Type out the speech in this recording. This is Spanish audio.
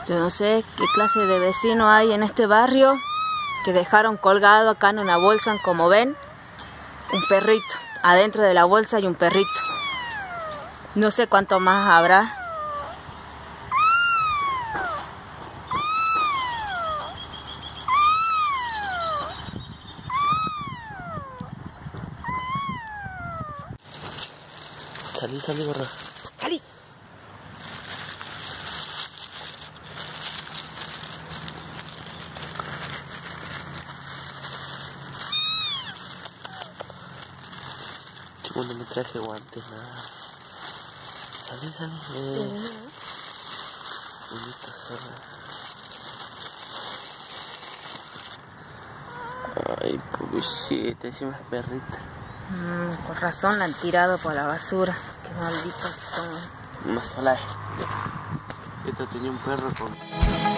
Yo no sé qué clase de vecino hay en este barrio que dejaron colgado acá en una bolsa, como ven, un perrito. Adentro de la bolsa hay un perrito. No sé cuánto más habrá. Salí, gorra. ¡Salí! Chico, no me traje guantes, nada. Salí. Bonita sola. Ay, pobrecita, encima es perrita. Con razón la han tirado por la basura. Qué malditos que son. Una sola. Esta tenía un perro con...